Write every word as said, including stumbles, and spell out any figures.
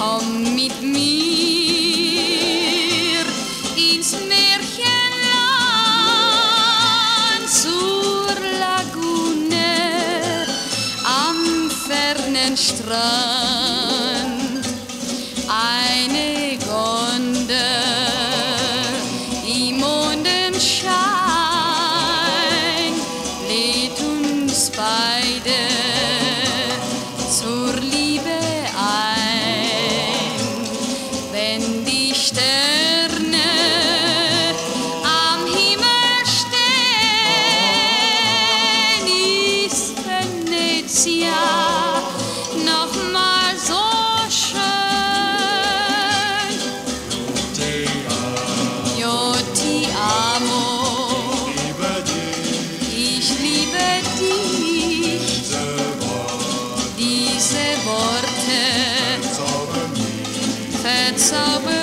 komm mit mir ins Märchenland zur Lagune am fernen Strand. Eine Gondel im Mondenschein lädt uns beide zur Liebe ein. Wenn die Sterne am Himmel stehen, ist Venezia noch mal so schön. Io ti amo, ich liebe dich. Diese Worte verzaubern